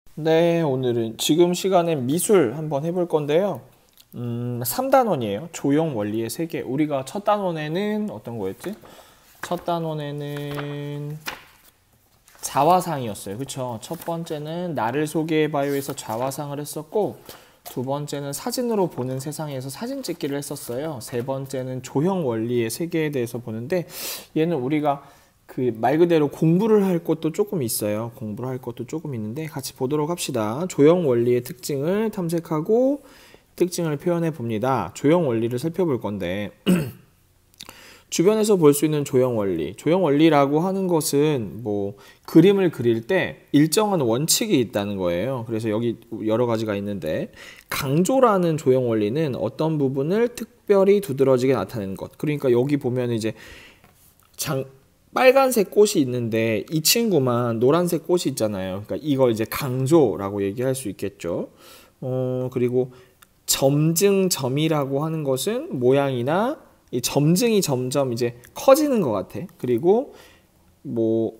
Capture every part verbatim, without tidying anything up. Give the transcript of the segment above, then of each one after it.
네, 오늘은 지금 시간에 미술 한번 해볼 건데요. 음, 삼 단원이에요. 조형 원리의 세계. 우리가 첫 단원에는 어떤 거였지? 첫 단원에는 자화상이었어요. 그쵸? 첫 번째는 나를 소개해봐요에서 자화상을 했었고, 두 번째는 사진으로 보는 세상에서 사진 찍기를 했었어요. 세 번째는 조형 원리의 세계에 대해서 보는데, 얘는 우리가 그 말 그대로 공부를 할 것도 조금 있어요. 공부를 할 것도 조금 있는데 같이 보도록 합시다. 조형 원리의 특징을 탐색하고 특징을 표현해 봅니다. 조형 원리를 살펴볼 건데 주변에서 볼 수 있는 조형 원리. 조형 원리라고 하는 것은 뭐 그림을 그릴 때 일정한 원칙이 있다는 거예요. 그래서 여기 여러 가지가 있는데 강조라는 조형 원리는 어떤 부분을 특별히 두드러지게 나타내는 것. 그러니까 여기 보면 이제 장 빨간색 꽃이 있는데 이 친구만 노란색 꽃이 있잖아요. 그러니까 이걸 이제 강조라고 얘기할 수 있겠죠. 어, 그리고 점증점이라고 하는 것은 모양이나 이 점증이 점점 이제 커지는 것 같아. 그리고 뭐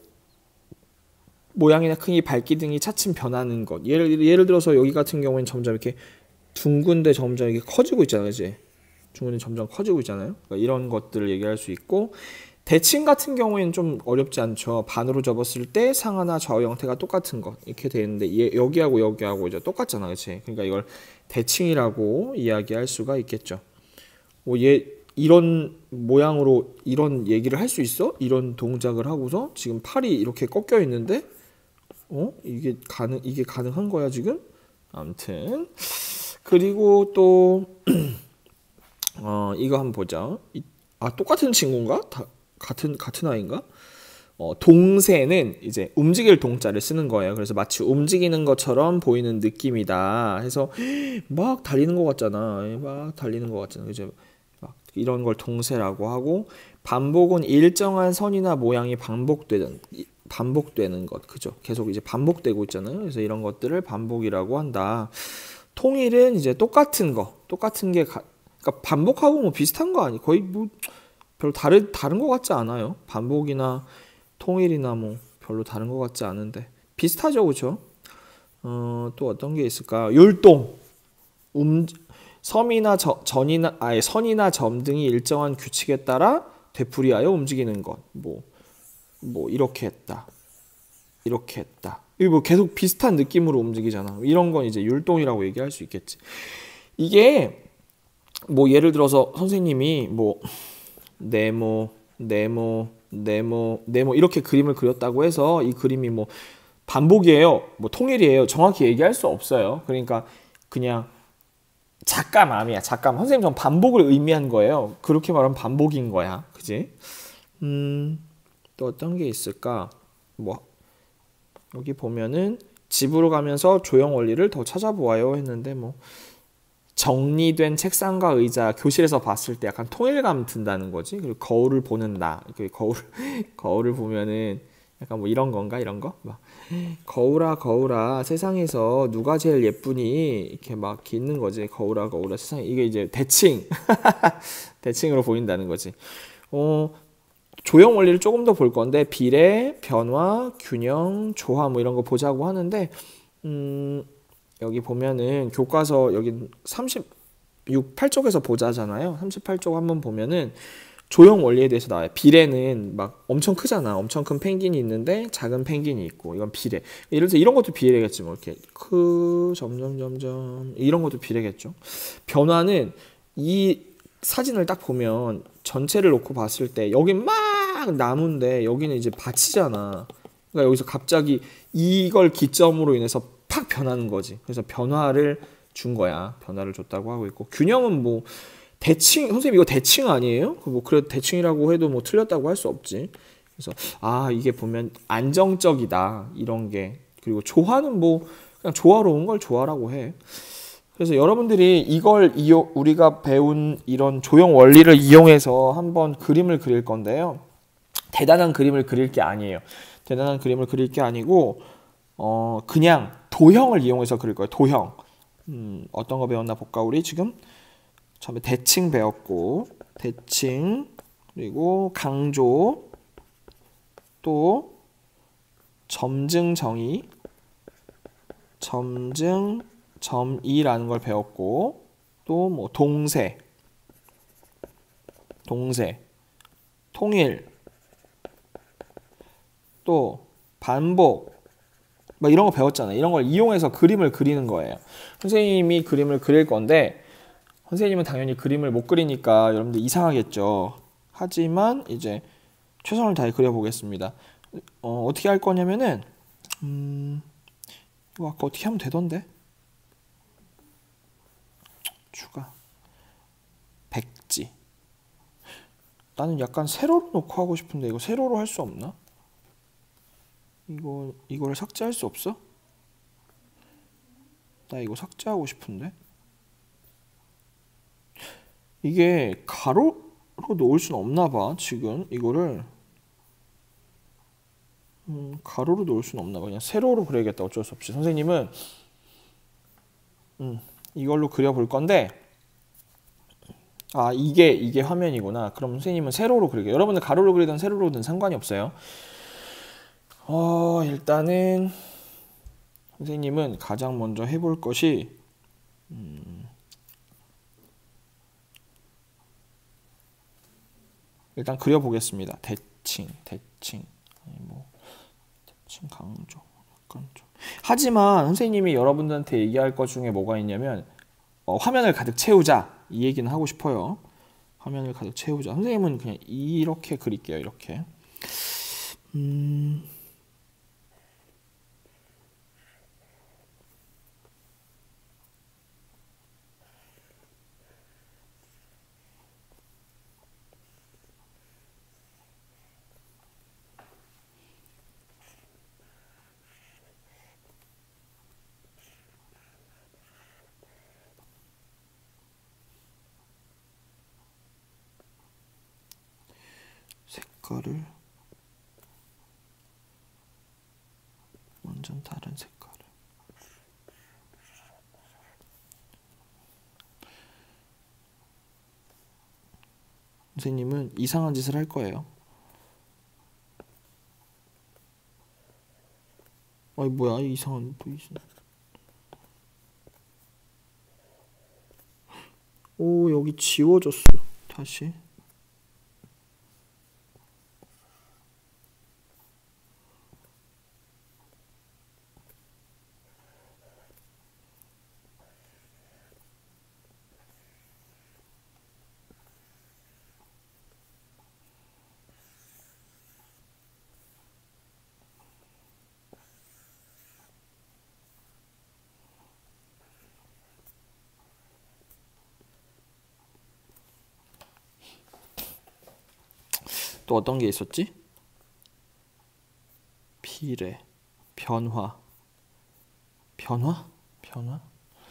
모양이나 크기, 밝기 등이 차츰 변하는 것. 예를 예를 들어서 여기 같은 경우에는 점점 이렇게 둥근데 점점 이렇게 커지고 있잖아요, 이제 둥근데 점점 커지고 있잖아요. 그러니까 이런 것들을 얘기할 수 있고. 대칭 같은 경우에는 좀 어렵지 않죠. 반으로 접었을 때 상하나 좌우 형태가 똑같은 것 이렇게 되는데 얘, 여기하고 여기하고 이제 똑같잖아, 그렇지? 그러니까 이걸 대칭이라고 이야기할 수가 있겠죠. 뭐 얘 이런 모양으로 이런 얘기를 할 수 있어? 이런 동작을 하고서 지금 팔이 이렇게 꺾여 있는데, 어 이게 가능 이게 가능한 거야 지금? 아무튼 그리고 또 어, 이거 한번 보자. 이, 아 똑같은 친구인가? 다 같은 같은 아이인가? 어, 동세는 이제 움직일 동자를 쓰는 거예요. 그래서 마치 움직이는 것처럼 보이는 느낌이다 해서 막 달리는 것 같잖아. 막 달리는 것 같잖아. 그죠? 막 이런 걸 동세라고 하고, 반복은 일정한 선이나 모양이 반복되는 반복되는 것. 그죠? 계속 이제 반복되고 있잖아요. 그래서 이런 것들을 반복이라고 한다. 통일은 이제 똑같은 거, 똑같은 게 가, 그러니까 반복하고 뭐 비슷한 거 아니? 거의 뭐 별로 다른 다른 것 같지 않아요. 반복이나 통일이나 뭐 별로 다른 것 같지 않은데 비슷하죠, 그렇죠? 어, 또 어떤 게 있을까? 율동, 음, 섬이나 저, 전이나 아예 선이나 점 등이 일정한 규칙에 따라 되풀이하여 움직이는 것. 뭐, 뭐 이렇게 했다, 이렇게 했다. 이거 뭐 계속 비슷한 느낌으로 움직이잖아. 이런 건 이제 율동이라고 얘기할 수 있겠지. 이게 뭐 예를 들어서 선생님이 뭐 네모, 네모, 네모, 네모 이렇게 그림을 그렸다고 해서 이 그림이 뭐 반복이에요, 뭐 통일이에요, 정확히 얘기할 수 없어요. 그러니까 그냥 작가 마음이야. 작가 마음. 선생님 전 반복을 의미한 거예요. 그렇게 말하면 반복인 거야, 그지? 음, 또 어떤 게 있을까? 뭐 여기 보면은 집으로 가면서 조형 원리를 더 찾아보아요 했는데 뭐 정리된 책상과 의자, 교실에서 봤을 때 약간 통일감 든다는 거지. 그리고 거울을 보는 나, 그 거울 거울을 보면은 약간 뭐 이런 건가, 이런 거? 막 거울아 거울아 세상에서 누가 제일 예쁘니? 이렇게 막 있는 거지. 거울아 거울아 세상에. 이게 이제 대칭 대칭으로 보인다는 거지. 어 조형 원리를 조금 더 볼 건데 비례, 변화, 균형, 조화 뭐 이런 거 보자고 하는데, 음 여기 보면은 교과서 여기 삼십육, 팔 쪽에서 보자잖아요. 삼십팔 쪽 한번 보면은 조형 원리에 대해서 나와요. 비례는 막 엄청 크잖아. 엄청 큰 펭귄이 있는데 작은 펭귄이 있고, 이건 비례. 예를 들어서 이런 것도 비례겠지. 뭐 이렇게 크 점점 점점 이런 것도 비례겠죠. 변화는 이 사진을 딱 보면 전체를 놓고 봤을 때 여긴 막 나무인데 여기는 이제 밭이잖아. 그러니까 여기서 갑자기 이걸 기점으로 인해서 팍 변하는 거지. 그래서 변화를 준 거야. 변화를 줬다고 하고 있고, 균형은 뭐 대칭, 선생님 이거 대칭 아니에요? 뭐 그래 대칭이라고 해도 뭐 틀렸다고 할 수 없지. 그래서 아 이게 보면 안정적이다 이런 게. 그리고 조화는 뭐 그냥 조화로운 걸 조화라고 해. 그래서 여러분들이 이걸 이용 우리가 배운 이런 조형 원리를 이용해서 한번 그림을 그릴 건데요. 대단한 그림을 그릴 게 아니에요. 대단한 그림을 그릴 게 아니고 어 그냥 도형을 이용해서 그릴 거예요. 도형. 음, 어떤 거 배웠나 볼까? 우리 지금 처음에 대칭 배웠고, 대칭, 그리고 강조, 또 점증 정의, 점증, 점이라는 걸 배웠고, 또 뭐 동세, 동세, 통일, 또 반복, 막 이런 거 배웠잖아요. 이런 걸 이용해서 그림을 그리는 거예요. 선생님이 그림을 그릴 건데 선생님은 당연히 그림을 못 그리니까 여러분들 이상하겠죠. 하지만 이제 최선을 다해 그려보겠습니다. 어, 어떻게 할 거냐면은 음, 이거 아까 어떻게 하면 되던데? 추가 백지. 나는 약간 세로로 놓고 하고 싶은데 이거 세로로 할 수 없나? 이거 이거를 삭제할 수 없어? 나 이거 삭제하고 싶은데. 이게 가로로 놓을 수는 없나 봐. 지금 이거를 음, 가로로 놓을 수는 없나 봐. 그냥 세로로 그려야겠다. 어쩔 수 없이. 선생님은 음, 이걸로 그려볼 건데 아 이게 이게 화면이구나. 그럼 선생님은 세로로 그리게. 여러분들 가로로 그리든 세로로든 상관이 없어요. 어 일단은 선생님은 가장 먼저 해볼 것이 음, 일단 그려보겠습니다. 대칭, 대칭, 아니 뭐 대칭 강조, 약간 좀. 하지만 선생님이 여러분들한테 얘기할 것 중에 뭐가 있냐면 어, 화면을 가득 채우자 이 얘기는 하고 싶어요. 화면을 가득 채우자. 선생님은 그냥 이렇게 그릴게요. 이렇게. 음. 색깔을 완전 다른 색깔을 선생님은 이상한 짓을 할 거예요. 아니 뭐야 이 이상한 또 이상. 오 여기 지워졌어. 다시. 또 어떤 게 있었지? 비례, 변화, 변화, 변화.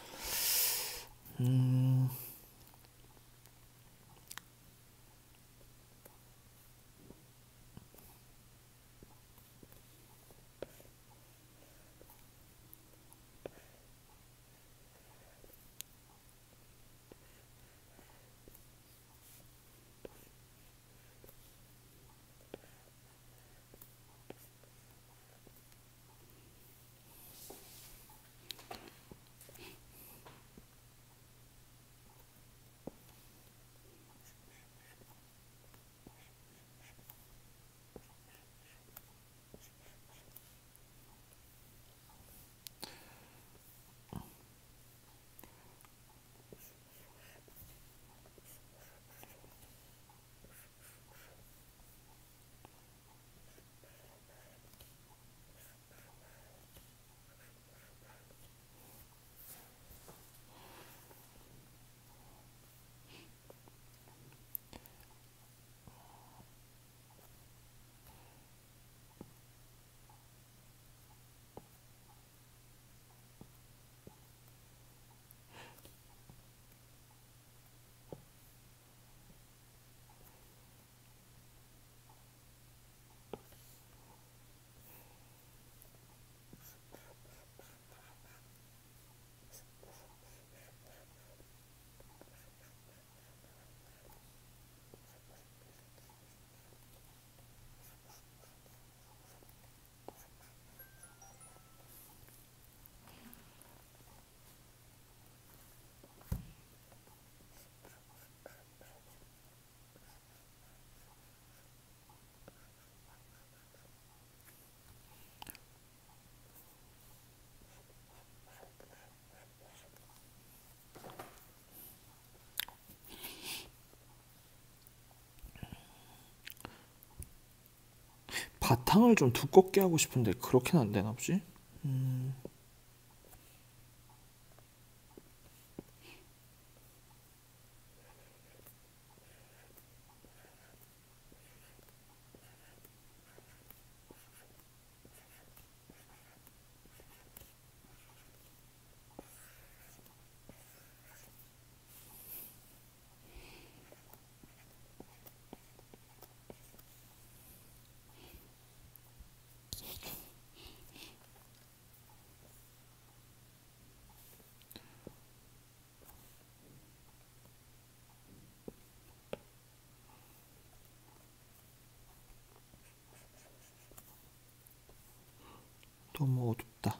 음. 바탕을 좀 두껍게 하고 싶은데 그렇게는 안 되나 보지? 음. 너무 어둡다.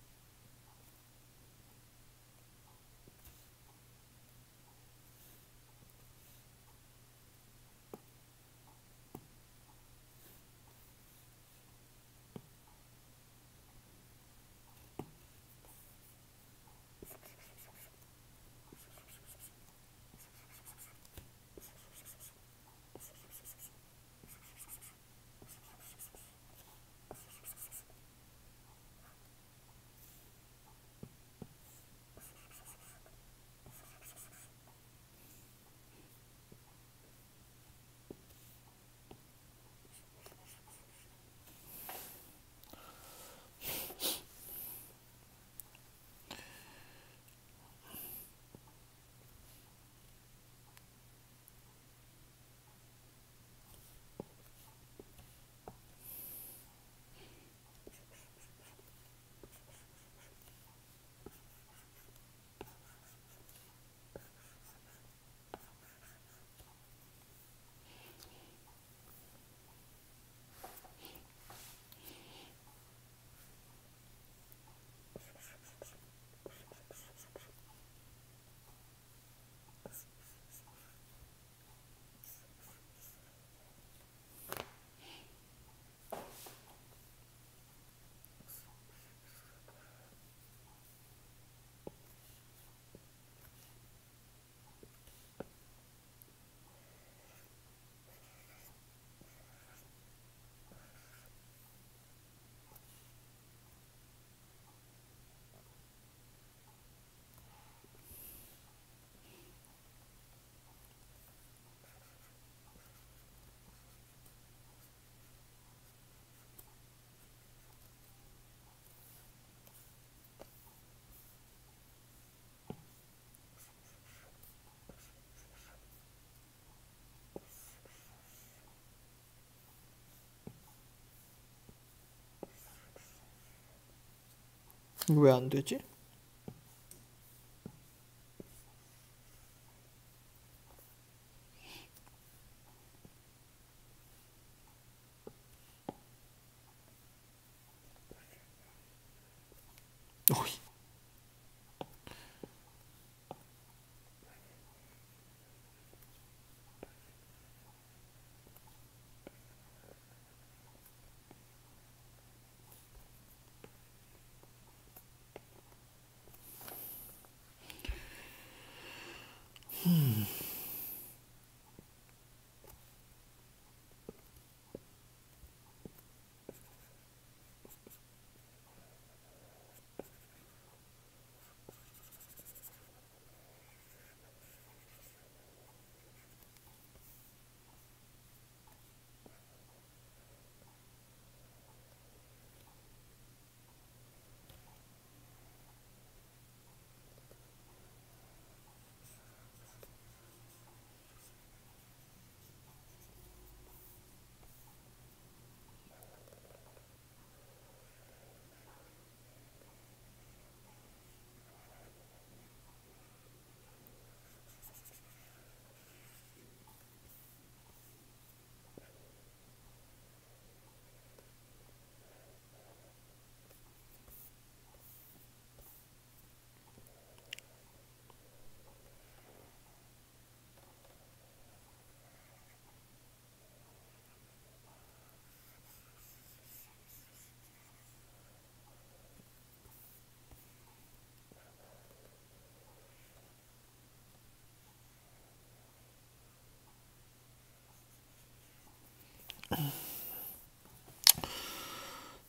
이거 왜 안 되지? 어이. 음.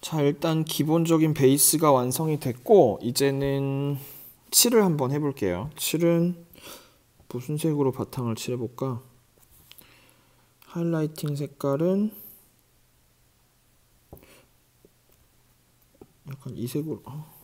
자, 일단 기본적인 베이스가 완성이 됐고 이제는 칠을 한번 해볼게요. 칠은 무슨 색으로 바탕을 칠해볼까? 하이라이팅 색깔은 약간 이 색으로.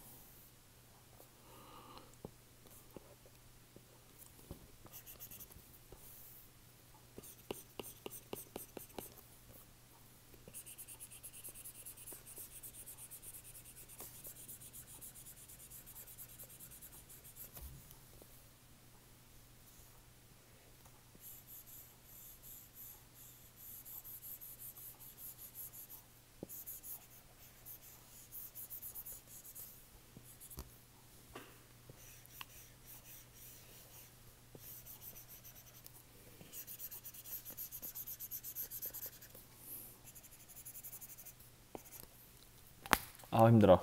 아, 힘들어.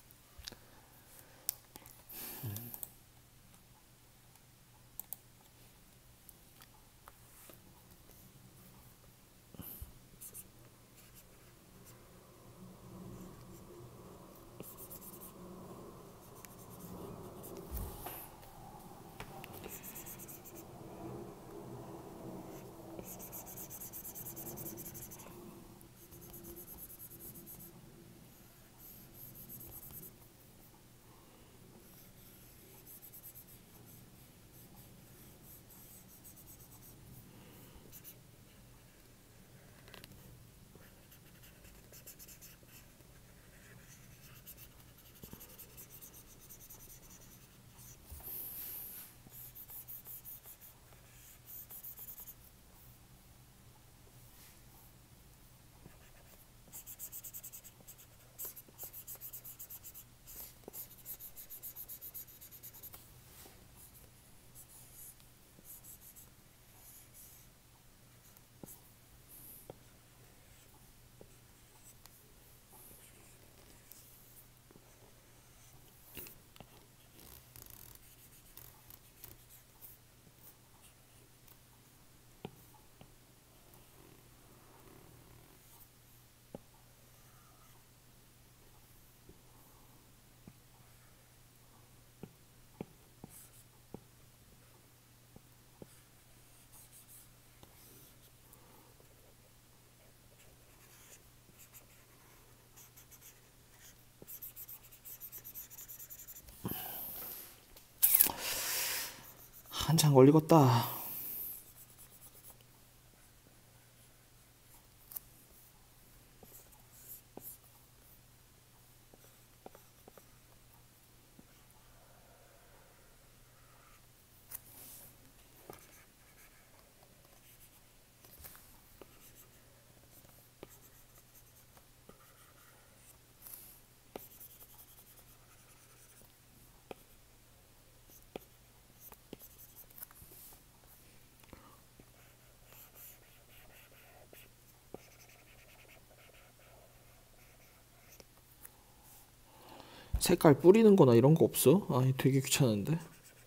한참 걸리겠다. 색깔 뿌리는 거나 이런 거 없어? 아, 되게 귀찮은데.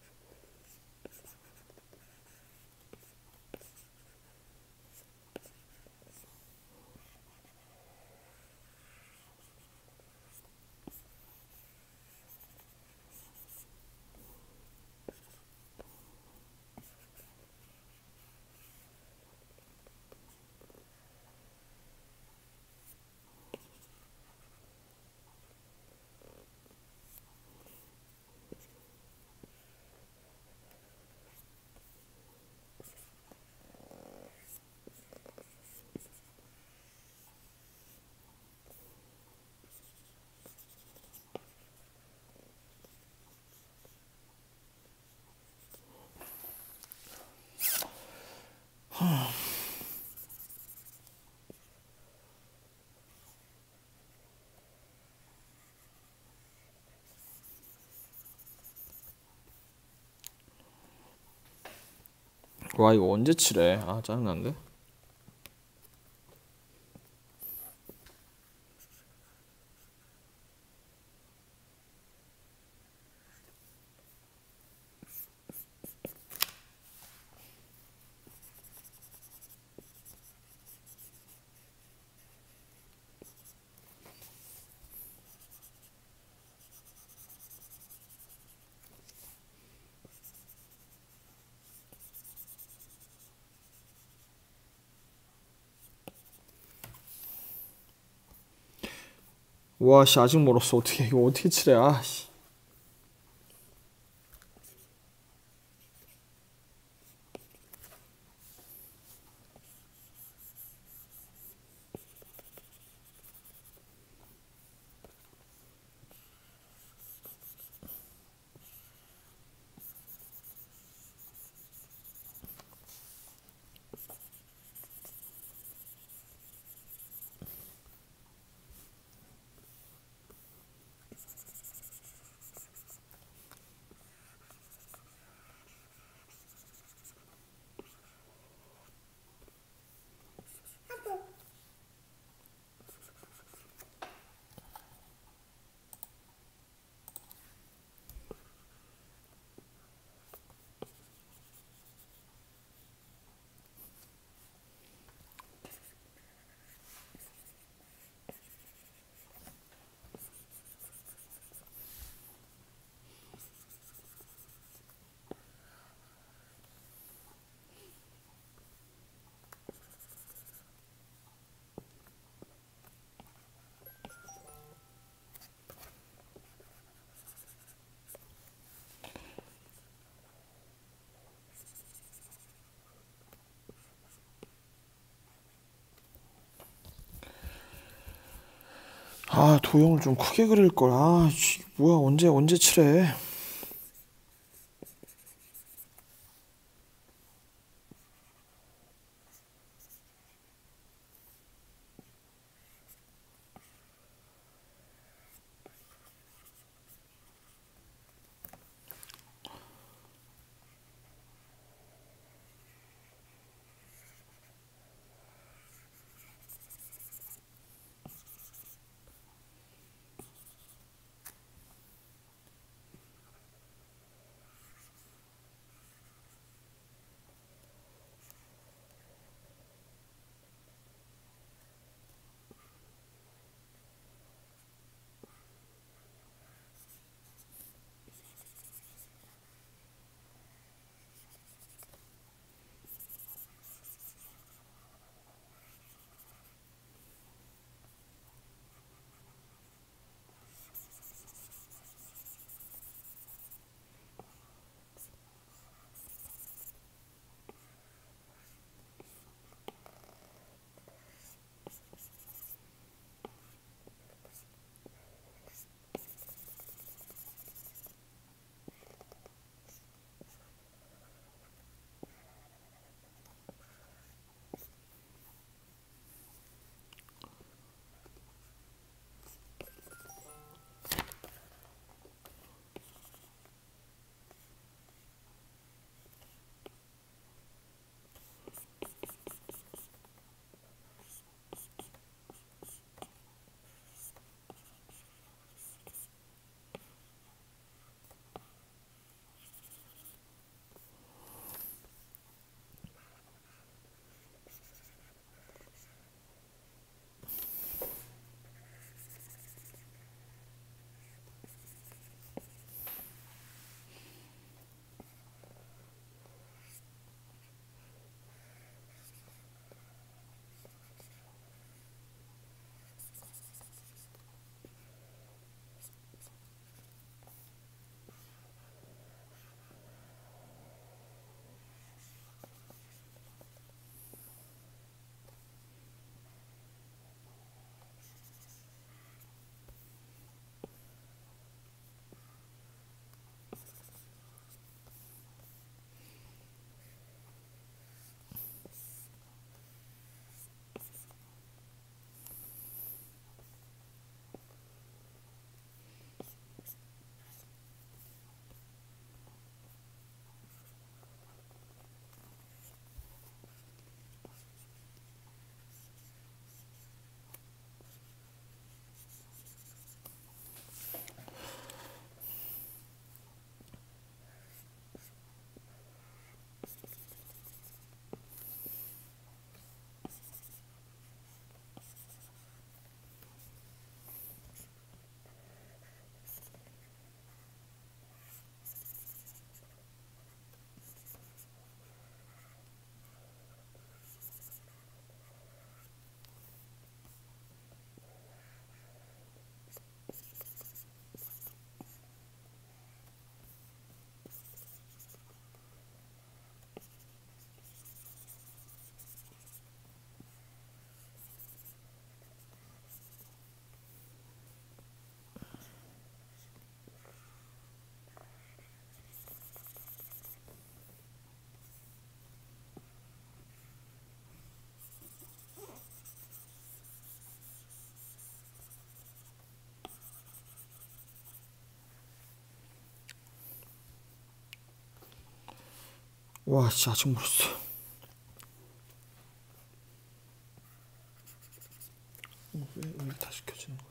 와, 이거 언제 칠해? 아, 짜증난데. 와, 씨, 아직 멀었어. 어떻게, 이거 어떻게 칠해? 아, 씨. 아, 도형을 좀 크게 그릴 걸. 아, 씨, 뭐야, 언제, 언제 칠해? 와, 씨, 아직 멀었어. 어, 왜, 왜 다시 켜지는 거야?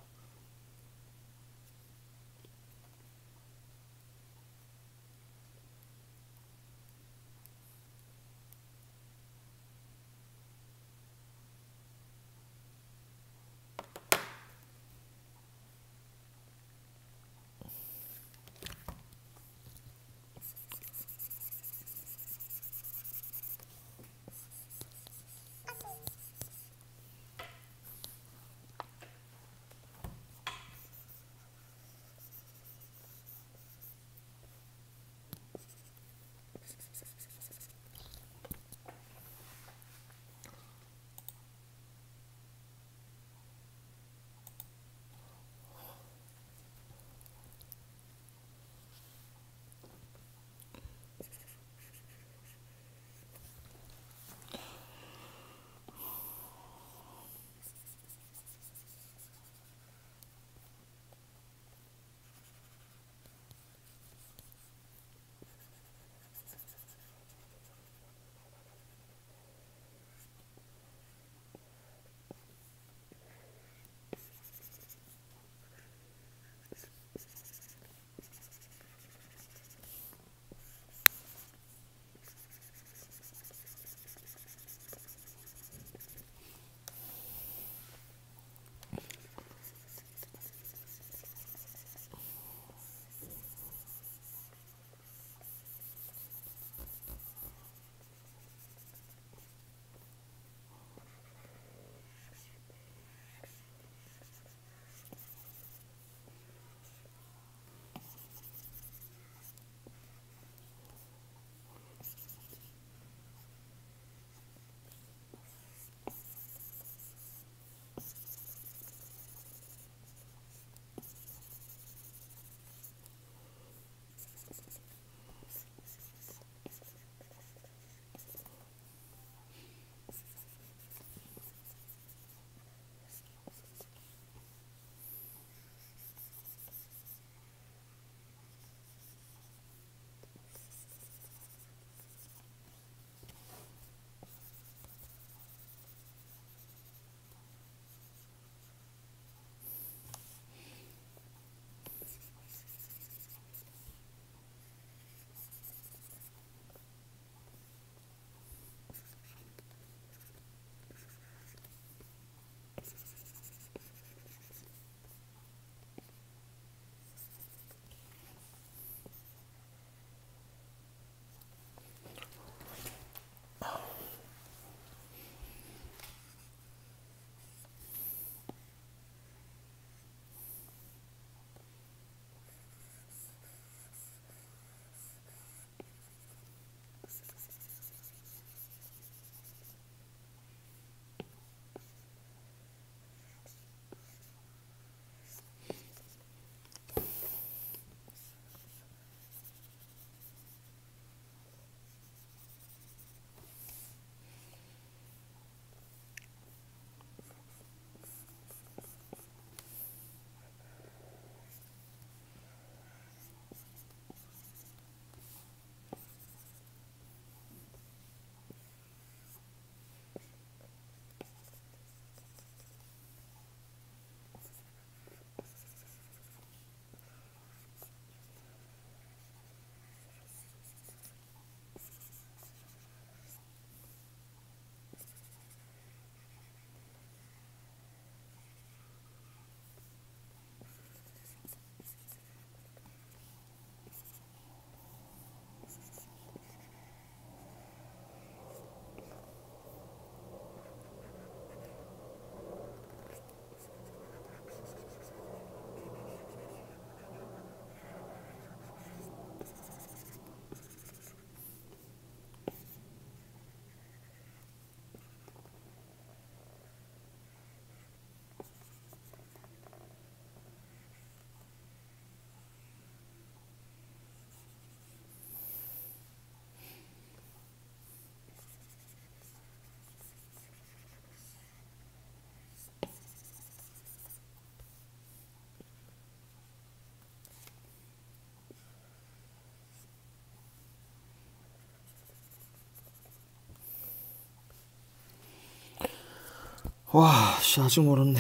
와, 씨, 아주 멀었네.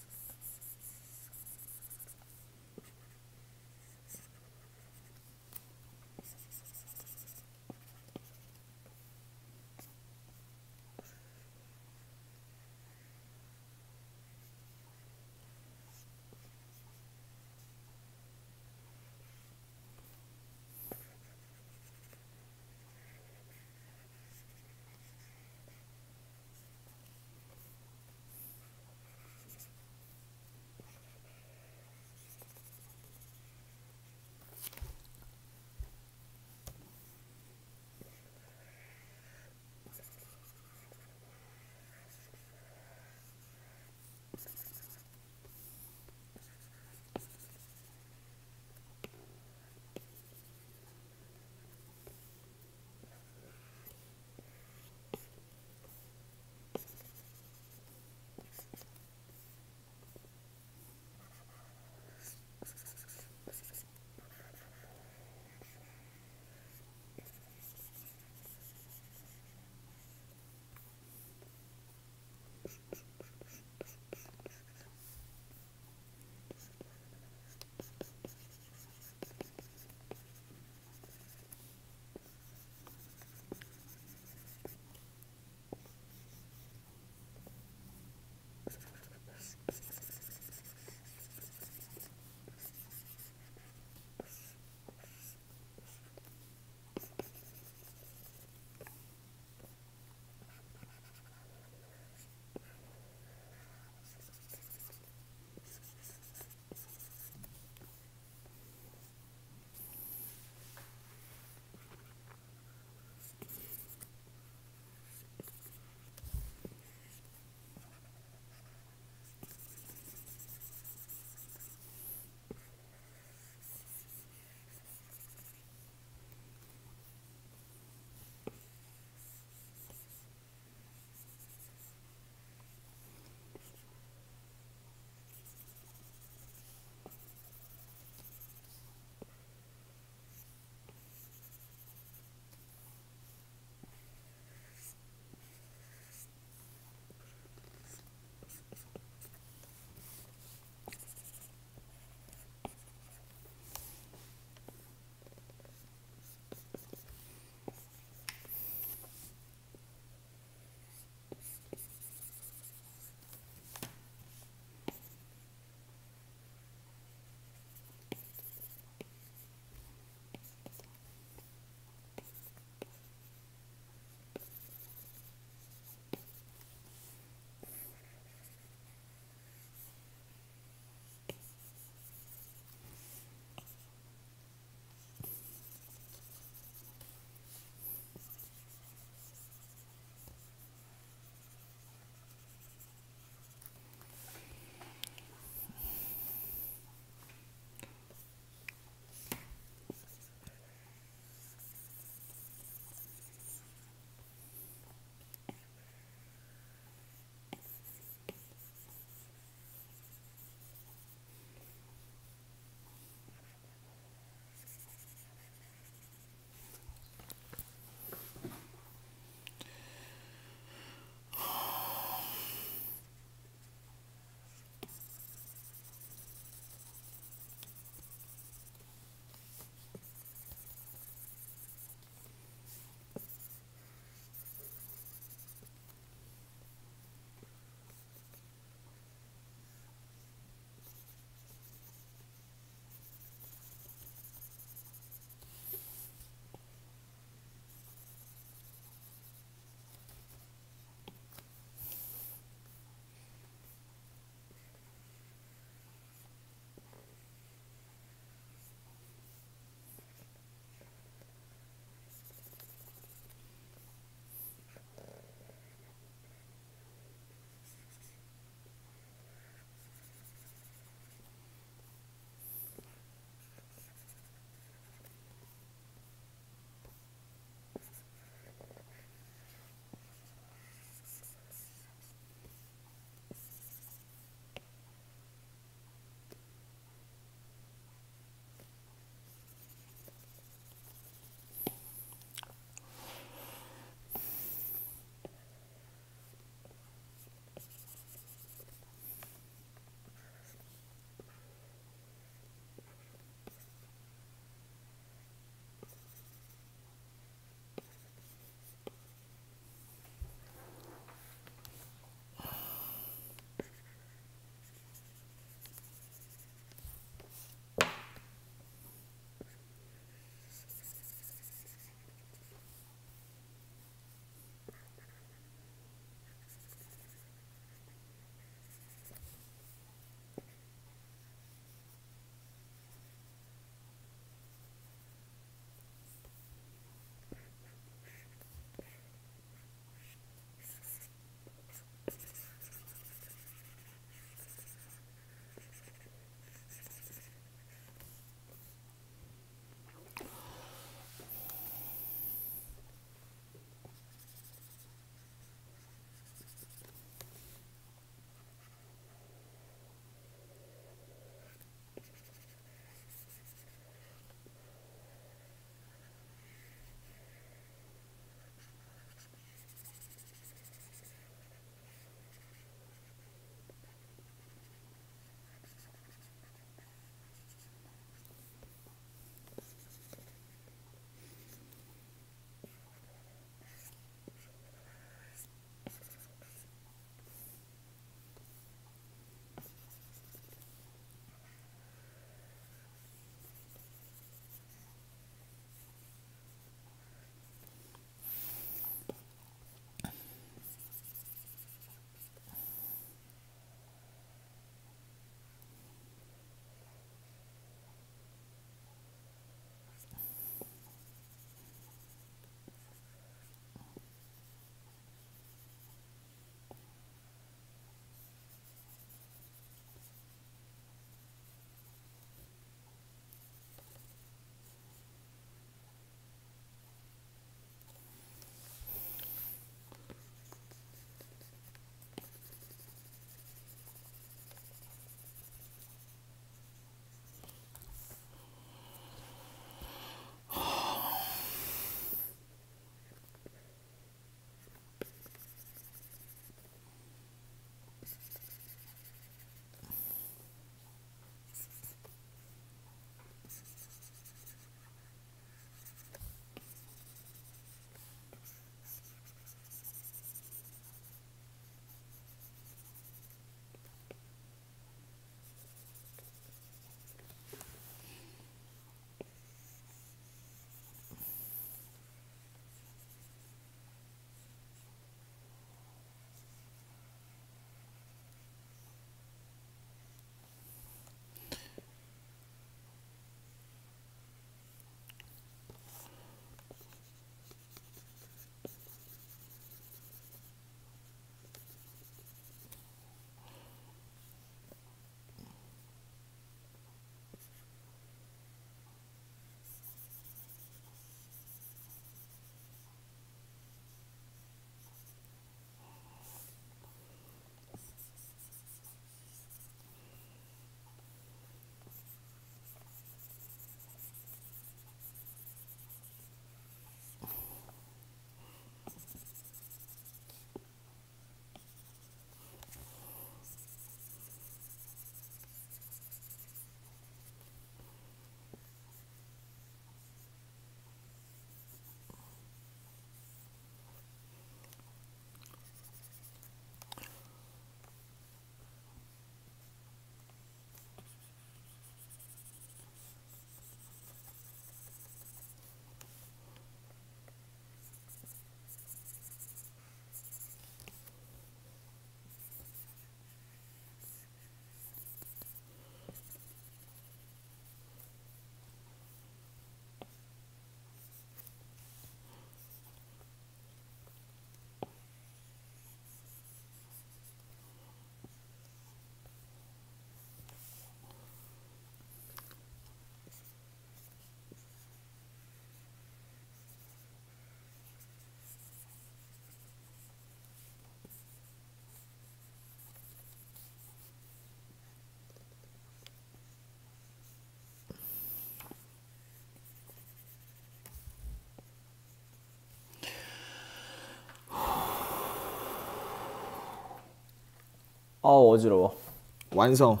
아 어지러워. 완성.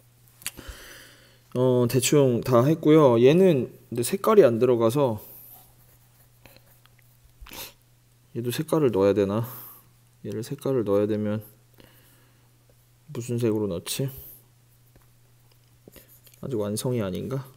어 대충 다 했고요. 얘는 근데 색깔이 안 들어가서 얘도 색깔을 넣어야 되나? 얘를 색깔을 넣어야 되면 무슨 색으로 넣지? 아직 완성이 아닌가?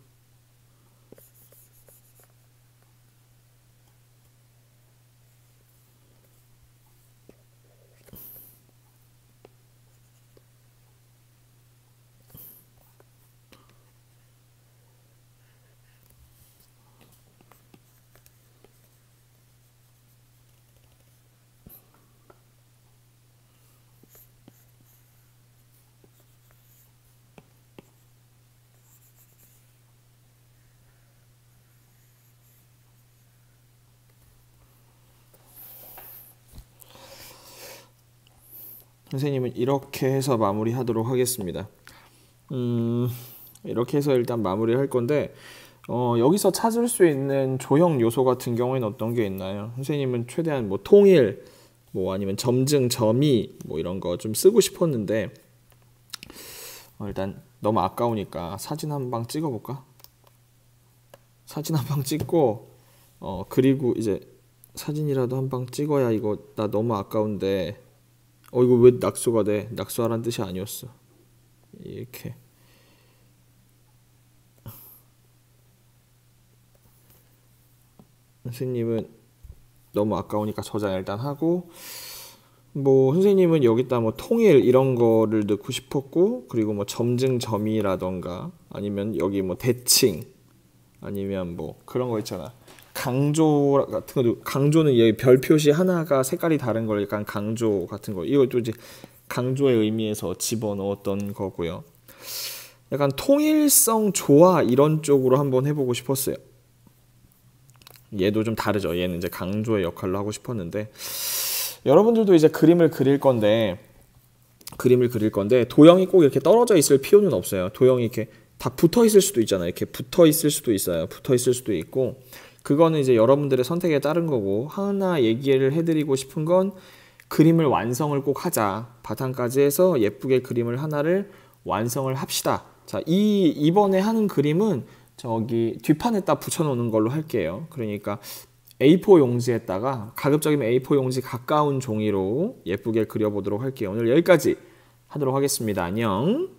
선생님은 이렇게 해서 마무리하도록 하겠습니다. 음, 이렇게 해서 일단 마무리할 건데 어, 여기서 찾을 수 있는 조형 요소 같은 경우에는 어떤 게 있나요? 선생님은 최대한 뭐 통일, 뭐 아니면 점증, 점이 뭐 이런 거 좀 쓰고 싶었는데 어, 일단 너무 아까우니까 사진 한 방 찍어볼까? 사진 한 방 찍고 어 그리고 이제 사진이라도 한 방 찍어야 이거 나 너무 아까운데 어 이거 왜 낙수가 돼? 낙수하라는 뜻이 아니었어. 이렇게 선생님은 너무 아까우니까 저장 일단 하고 뭐 선생님은 여기다 뭐 통일 이런 거를 넣고 싶었고 그리고 뭐 점증 점이라던가 아니면 여기 뭐 대칭 아니면 뭐 그런 거 있잖아. 강조 같은 것도 강조는 여기 별 표시 하나가 색깔이 다른 걸 약간 강조 같은 거 이것도 이제 강조의 의미에서 집어넣었던 거고요. 약간 통일성 조화 이런 쪽으로 한번 해보고 싶었어요. 얘도 좀 다르죠. 얘는 이제 강조의 역할로 하고 싶었는데 여러분들도 이제 그림을 그릴 건데 그림을 그릴 건데 도형이 꼭 이렇게 떨어져 있을 필요는 없어요. 도형이 이렇게 다 붙어 있을 수도 있잖아요. 이렇게 붙어 있을 수도 있어요. 붙어 있을 수도 있고 그거는 이제 여러분들의 선택에 따른 거고 하나 얘기를 해드리고 싶은 건 그림을 완성을 꼭 하자. 바탕까지 해서 예쁘게 그림을 하나를 완성을 합시다. 자, 이 이번에 하는 그림은 저기 뒷판에다 붙여놓는 걸로 할게요. 그러니까 에이포 용지에다가 가급적이면 에이포 용지 가까운 종이로 예쁘게 그려보도록 할게요. 오늘 여기까지 하도록 하겠습니다. 안녕.